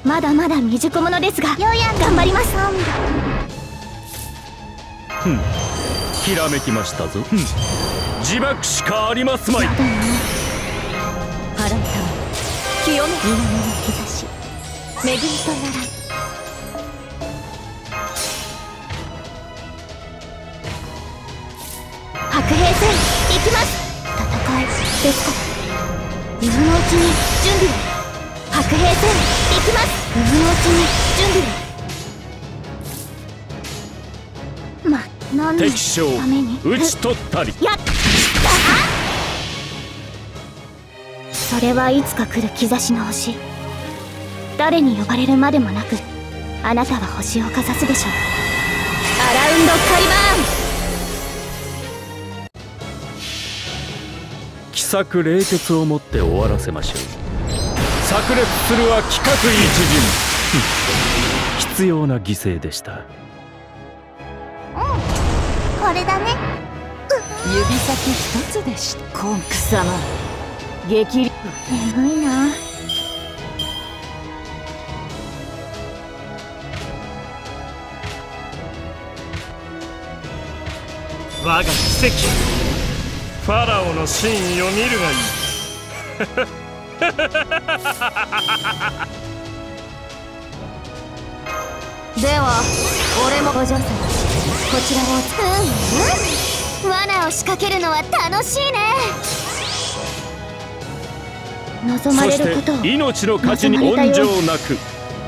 まだまだ未熟者ですが頑張ります。 ひらめきましたぞ。自爆しかありますまい。 払うため清め稲の兆し恵みとならい。白兵戦行きます。戦いですか。今のうちに準備を。白兵戦行きます。今のうちに準備を。何の敵将ために討ち取ったり。 やった。それはいつか来る兆しの星。誰に呼ばれるまでもなくあなたは星をかざすでしょう。アラウンドカリバーン。 奇策冷徹をもって終わらせましょう。炸裂するは規格一陣。必要な犠牲でした。 これだね。 指先一つでしコンク様激励。 眠いな。 我が奇跡ファラオの真意を見るがいい。 では俺もお嬢様こちらを罠を仕掛けるのは楽しいね。望まそしれることをて命の価値に温情なく。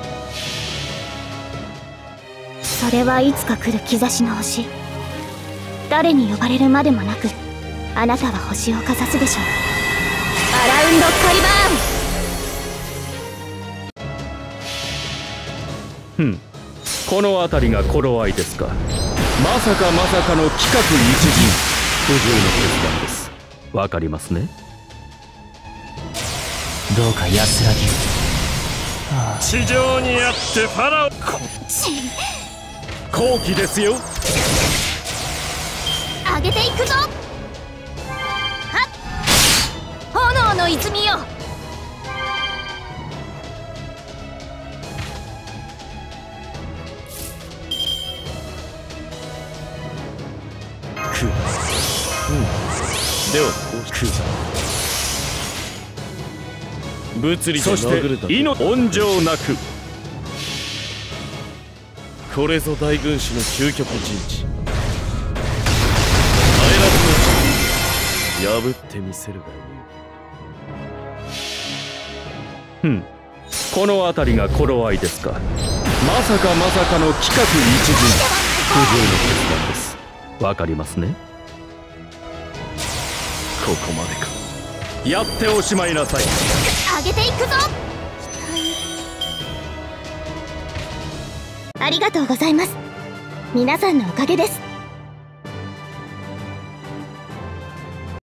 それはいつか来る兆しの星。誰に呼ばれるまでもなくあなたは星をかざすでしょう。アラウンドカリバーン。 この辺りが頃合いですか。まさかまさかの規格一陣。不従の決断です。わかりますね。 どうか安らぎを。 地上にあってファラオ好機ですよ。 上げていくぞ。はっ炎の泉よ。 では物理で殴るだけ。命温情なく。 これぞ大軍師の究極陣地。破ってみせるがいい。 この辺りが頃合いですか。まさかまさかの規格一陣。不従の決断です。わかりますね。ここまでか。やっておしまいなさい。 上げていくぞ。ありがとうございます。皆さんのおかげです。